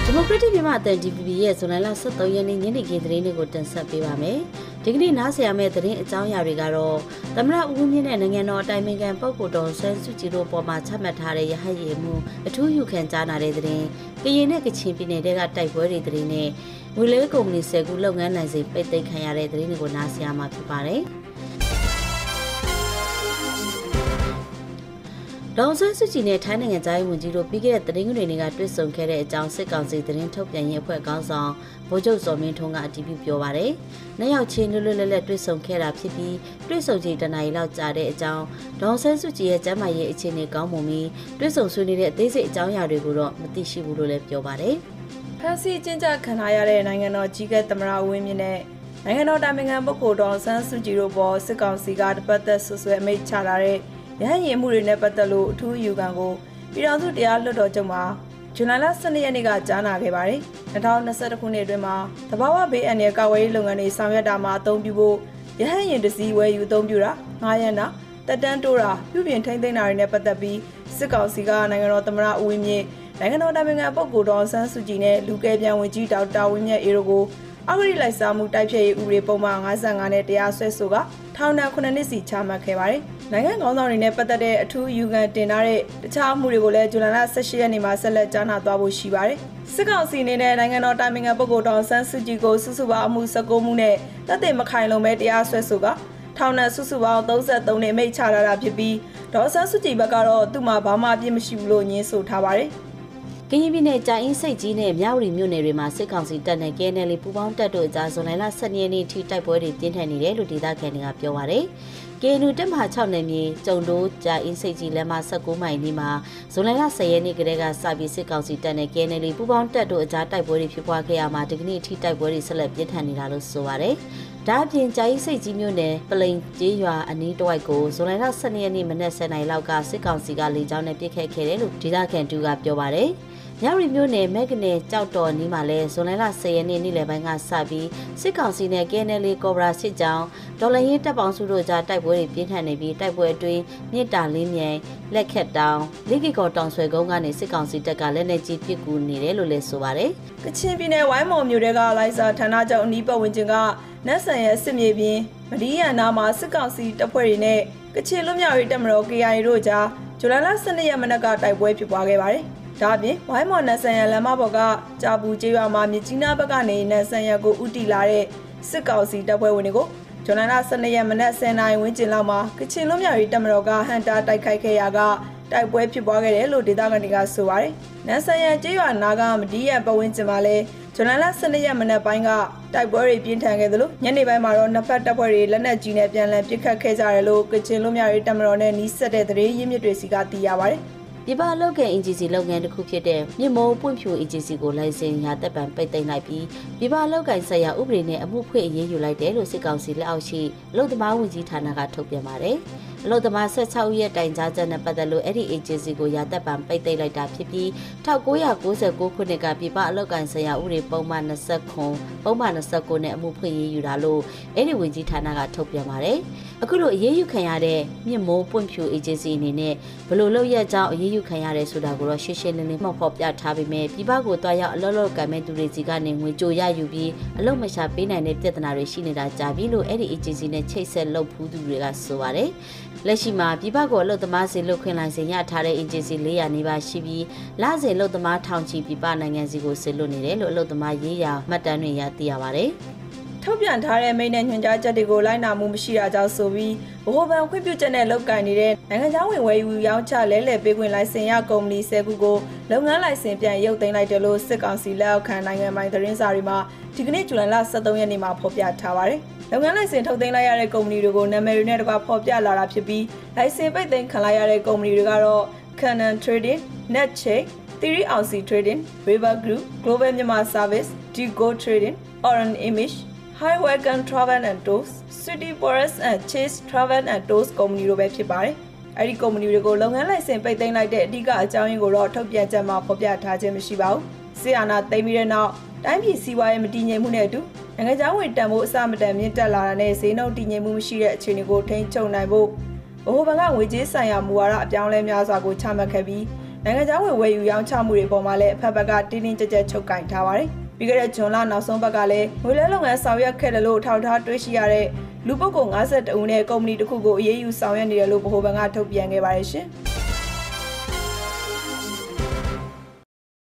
Democratic Myanmar DVB ရဲ့ဇွန်လ23ရက်နေ့ညနေခင်းသတင်းတွေကိုတင်ဆက်ပေးပါမယ်။ဒီကနေ့နားဆင်ရမယ့်သတင်းအကြောင်းအရာတွေကတော့သမ္မတဦးဝင်းမြင့်နဲ့နိုင်ငံတော်အတိုင်ပင်ခံပုဂ္ဂိုလ်တော်ဆန်းစုကြည်တို့ပေါ်မှာချမှတ်ထားတဲ့ရဟတ်ယာဉ်မှုအထူးယူခံကြားနာတဲ့သတင်း၊ကရင်နဲ့ကချင်ပြည်နယ်တွေကတိုက်ပွဲတွေသတင်းနဲ့ငွေလဲကုမ္ပဏီ10ခုလုပ်ငန်းနိုင်စဉ်ပိတ်သိမ်းခံရတဲ့သတင်းတွေကိုနားဆင်ရမှာဖြစ်ပါတယ်။ဒေါ်ဆန်းစုကြည်နဲ့ထိုင်းနိုင်ငံသားဝန်ကြီးတို့ပြီးခဲ့တဲ့သတင်းတွေတွေကတွေ့ဆုံခဲ့တဲ့အကြောင်းစစ်ကောင်စီသတင်းထုတ်ပြန်ရေးအဖွဲ့ခေါင်းဆောင်ဗိုလ်ချုပ်စောမင်းထွန်းကအတည်ပြုပြောပါတယ်။နှစ်ယောက်ချင်းလွတ်လွတ်လပ်လပ်တွေ့ဆုံခဲ့တာဖြစ်ပြီးတွေ့ဆုံချိန်တနားရီလောက်ကြာတဲ့အကြောင်းဒေါ်ဆန်းစုကြည်ရဲ့ကျန်းမာရေးအခြေအနေကောင်းမွန်ပြီးတွေ့ဆုံဆွေးနွေးတဲ့အသေးစိတ်အကြောင်းအရာတွေကိုတော့မသိရှိဘူးလို့လည်းပြောပါတယ်။ဖန်စီကျင်းကျခံထားရတဲ့နိုင်ငံတော်ကြီးကသမ္မတဦးဝင်းမြင့်နဲ့နိုင်ငံတော်တာမန်ခံပုဂ္ဂိုလ်ဒေါ်ဆန်းစုကြည်တို့ပေါ်စစ်ကောင်စီကတပတ်သက်ဆွဆွဲအမိန့်ချလာတဲ့ရဟန်းရင်မှုတွေနဲ့ပတ်သက်လို့အထူးယူခံကိုပြည်ထောင်စုတရားလွှတ်တော်ချုပ်မှာဇွန်လ12ရက်နေ့ကကြားနာခဲ့ပါတယ်။2021ခုနှစ်အတွင်းမှာသဘာဝဘေးအန္တရာယ်ကာကွယ်ရေးလုပ်ငန်းတွေဆောင်ရွက်တာမှာအသုံးပြုဖို့ရဟန်းရင်တစည်းဝယ်ယူအသုံးပြုတာငှားရမ်းတာတက်တန်းတိုးတာပြုပြင်ထိန်းသိမ်းတာတွေနဲ့ပတ်သက်ပြီးစစ်ကောင်စီကနိုင်ငံတော်သမ္မတဦးဝင်းမြင့်နိုင်ငံတော်တာမန်ခံပုဂ္ဂိုလ်တော်ဆန်းစုကြည်နဲ့လူကယ်ပြန်ဝန်ကြီးဒေါက်တာဝင်းမြတ်အေတို့ကိုအဂရိလိုက်စားမှုတိုက်ဖျက်ရေးဥပဒေပုံမှန်55နဲ့တရားစွဲဆိုကထောင်ဒဏ်9နှစ်စီချမှတ်ခဲ့ပါတယ်။နိုင်ငံခေါင်းဆောင်တွေနဲ့ပတ်သက်တဲ့အထူးယူခံတင်ထားတဲ့တခြားအမှုတွေကိုလည်းဇွန်လ18ရက်နေ့မှာဆက်လက်ကြားနာသွားဖို့ရှိပါတယ်။စစ်ကောင်စီအနေနဲ့နိုင်ငံတော်တာမန်ခံပုဂ္ဂိုလ်တော်ဆန်းစုကြည်ကိုစုစုပေါင်းအမှု19မှုနဲ့တပ်သိမခိုင်လုံပဲတရားစွဲဆိုကထောင်ဒဏ်စုစုပေါင်း33နှစ်မိန့်ချလာတာဖြစ်ပြီးဒေါ်ဆန်းစုကြည်ဘက်ကတော့သူ့မှာဘာမှအပြစ်မရှိဘူးလို့ညင်းဆိုထားပါတယ်။ကရင်ပြည်နယ်ကြာအင်းစိတ်ကြီးနဲ့မြဝတီမြို့နယ်တွေမှာစစ်ကောင်စီတပ်နဲ့ KNL ပူးပေါင်းတပ်တို့အကြားဇွန်လ12ရက်နေ့ထိတိုက်ပွဲတွေပြင်းထန်နေတယ်လို့ဒေသခံတွေကပြောပါရယ်။ KNU တပ်မဟာ6နယ်မြေကျုံတိုးကြာအင်းစိတ်ကြီးလမ်းမ19မိုင်နီးမှာဇွန်လ10ရက်နေ့ကတည်းကစပြီးစစ်ကောင်စီတပ်နဲ့ KNL ပူးပေါင်းတပ်တို့အကြားတိုက်ပွဲတွေဖြစ်ပွားခဲ့ရမှာဒီကနေ့ထိတိုက်ပွဲတွေဆက်လက်ပြင်းထန်နေတာလို့ဆိုပါရယ်။ဒါအပြင်ကြာအင်းစိတ်ကြီးမြို့နယ်ပလိန်ကျေးရွာအနီးတစ်ဝိုက်ကိုဇွန်လ12ရက်နေ့မနက်10:00နာရီလောက်ကစစ်ကောင်စီကလေကြောင်းနဲ့ပစ်ခတ်ခဲ့တယ်လို့ဒေသခံတူကပြောပါရယ်။မြဝတီမြို့နယ်မက်ကနေကြောက်တော်နီးမှာလဲဇွန်လ10ရက်နေ့နေ့လယ်ပိုင်းကစပြီးစစ်ကောင်စီနဲ့ KNL ကော်ဘရာစစ်ကြောင်းဒေါ်လာရင်းတပ်ပေါင်းစုတို့ကြားတိုက်ပွဲတွေပြင်းထန်နေပြီးတိုက်ပွဲအတွင်းမြစ်တာလင်းမြိုင်လက်ခက်တောင်လိကီကော်တောင်ဆွဲကုန်းကနေစစ်ကောင်စီတပ်ကလက်နက်ကြီးပစ်ကူနေတယ်လို့လည်းဆိုပါတယ်။ကချင်ပြည်နယ်ဝိုင်းမော်မြို့တဲကလိုက်စာဌာနချုပ်အနီးပတ်ဝန်းကျင်ကနတ်ဆန်ရဲ့စစ်မြေပြင်မဒီယန်နာမှာစစ်ကောင်စီတပ်ဖွဲ့တွေနဲ့ကချင်လူမျိုးရေးတပ်မတော် KIA တို့ကြားဇူလိုင်12ရက်မနက်ကတိုက်ပွဲဖြစ်ပွားခဲ့ပါတယ်။ဒါအပြင်ဝိုင်းမော်နတ်ဆန်ရလမ်းမပေါ်ကကြာပူကျေးရွာမှာမြကြီးနားဘက်ကနေနတ်ဆန်ရကိုဥတီလာတဲ့စစ်ကောင်စီတပ်ဖွဲ့ဝင်တွေကိုဇွန်လ12ရက်မနက်10:00နာရီဝန်းကျင်လောက်မှာကချင်လူမျိုးရေးတပ်မတော်ကဟန်တာတိုက်ခိုက်ခဲ့ရာကတိုက်ပွဲဖြစ်ပွားခဲ့တယ်လို့ဒေသခံတွေကဆိုပါတယ်။နတ်ဆန်ရကျေးရွာနာကမဒီရပတ်ဝန်းကျင်မှာလည်းဇွန်လ12ရက်မနက်ပိုင်းကတိုက်ပွဲတွေပြင်းထန်ခဲ့သလိုညနေပိုင်းမှာတော့နှစ်ဖက်တပ်ဖွဲ့တွေလက်နက်ကြီးနဲ့ပြန်လည်ပစ်ခတ်ခဲ့ကြတယ်လို့ကချင်လူမျိုးရေးတပ်မတော်နဲ့နှီးစပ်တဲ့သတင်းရင်းမြစ်တွေစီကသိရပါတယ်။ပြပလောက်ကန် agency လုပ်ငန်းတစ်ခုဖြစ်တဲ့မြင့်မိုးပွင့်ဖြူ agency ကိုလိုင်စင်ရာတပ်ပံပိတ်သိမ်းလိုက်ပြီးပြပလောက်ကန်ဆက်ရဥပဒေနဲ့အမှုဖွင့်အရေးယူလိုက်တယ်လို့စစ်ကောင်စီလက်အောက်ရှိအလုပ်သမားဝန်ကြီးဌာနကထုတ်ပြန်ပါတယ်။အလုပ်သမား16ရက်တိုင်ကြားချက်နဲ့ပတ်သက်လို့အဲ့ဒီ agency ကိုရာတပ်ပံပိတ်သိမ်းလိုက်တာဖြစ်ပြီး1999ခုနှစ်ကပြပအလောက်ကန်ဆက်ရဥပဒေပုံမှန်20ခုပုံမှန်29နဲ့အမှုဖွင့်ရေးယူတာလို့အဲ့ဒီဝန်ကြီးဌာနကထုတ်ပြန်ပါတယ်။အခုလိုအရေးယူခံရတဲ့မြင့်မိုးပွင့်ဖြူ agency အနေနဲ့ဘလို့လုပ်ရကြောင်းအရေးယူခံရတယ်ဆိုတာကိုတော့ရှင်းရှင်းလင်းလင်းမှဖော်ပြထားပေမဲ့ပြည်ပကိုတွားရောက်အလုပ်လုပ်ကံမဲ့သူတွေစီကနေငွေကြိုရယူပြီးအလုပ်မရှာပေးနိုင်တဲ့ပြဿနာတွေရှိနေတာကြာပြီလို့အဲ့ဒီ agency နဲ့ချိတ်ဆက်လုပ်ဖူးသူတွေကဆိုပါတယ်။လက်ရှိမှာပြည်ပကိုအလုပ်သမားစီလုပ်ခွင့်လိုင်စင်ရထားတဲ့ agency 400နီးပါးရှိပြီးလစဉ်အလုပ်သမားထောင်ချီပြည်ပနိုင်ငံစီကိုဆေလွတ်နေတယ်လို့အလုပ်သမားရေးရာမှတ်တမ်းတွေရသိရပါတယ်။ထုတ်ပြန်ထားတဲ့မိန့်နဲ့ညွှန်ကြားချက်တွေကိုလိုက်နာမှုမရှိတာကြောင့်ဆိုပြီးဗဟိုဘဏ်ခွင့်ပြုချက်နဲ့လုပ်ကိုင်နေတဲ့နိုင်ငံခြားဝင်ဝယ်ယူရောင်းချလဲလှယ်ပေးခွင့်လိုင်စင်ရကုမ္ပဏီ10ခုကိုလုပ်ငန်းလိုင်စင်ပြန်ရုပ်သိမ်းလိုက်တယ်လို့စစ်ကောင်စီလက်အောက်ခံနိုင်ငံပိုင်သတင်းစာတွေမှာဒီကနေ့ဇူလိုင်13ရက်နေ့မှာဖော်ပြထားပါတယ်။လုပ်ငန်းလိုင်စင်ထုတ်သိမ်းလိုက်ရတဲ့ကုမ္ပဏီတွေကိုနာမည်တွေနဲ့တကွဖော်ပြလာတာဖြစ်ပြီးလိုင်စင်ပိတ်သိမ်းခံလိုက်ရတဲ့ကုမ္ပဏီတွေကတော့ Canon Trading, NetCheck, 3 Ounce Trading, River Group, Global Myanmar Service, Digo Trading, Orange Image, Highwagon Travel and Tours, City Forest and Chase Travel and Tours ကုမ္ပဏီတို့ပဲဖြစ်ပါတယ်။အဲဒီကုမ္ပဏီတွေကိုလုပ်ငန်းလိုင်စင်ပိတ်သိမ်းလိုက်တဲ့အဓိကအကြောင်းရင်းကိုတော့ထုတ်ပြန်ချက်မှာဖော်ပြထားခြင်းမရှိပါဘူး။စစ်အာဏာသိမ်းပြီးတဲ့နောက်တိုင်းပြည်စီးပွားရေးမတည်ငြိမ်မှုနဲ့အတူနိုင်ငံခြားဝင်တန်ဖိုးအစမတန်မြင့်တက်လာတာနဲ့ဈေးနှုန်းတည်ငြိမ်မှုမရှိတဲ့အခြေအနေကိုထိန်းချုပ်နိုင်ဖို့ဗဟိုဘဏ်ကငွေကြေးဆိုင်ရာမူဝါဒအပြောင်းလဲများစွာကိုချမှတ်ခဲ့ပြီးနိုင်ငံခြားဝင်ဝယ်ယူရောင်းချမှုတွေပေါ်မှာလည်းအဖက်ဘက်ကတင်းတင်းကြပ်ကြပ်ချုပ်ကင်ထားပါတယ်။ပြီးခဲ့တဲ့ဂျွန်လနောက်ဆုံးဘက်ကလည်းငွေလဲလုပ်ငန်းဆောင်ရွက်ခဲ့တယ်လို့ထောက်ထားတွေ့ရှိရတဲ့လူပုဂ္ဂိုလ်52ဦးနဲ့ကုမ္ပဏီတစ်ခုကိုအရေးယူဆောင်ရွက်နေတယ်လို့ဗဟိုဘဏ်ကထုတ်ပြန်ခဲ့ပါတယ်ရှင်။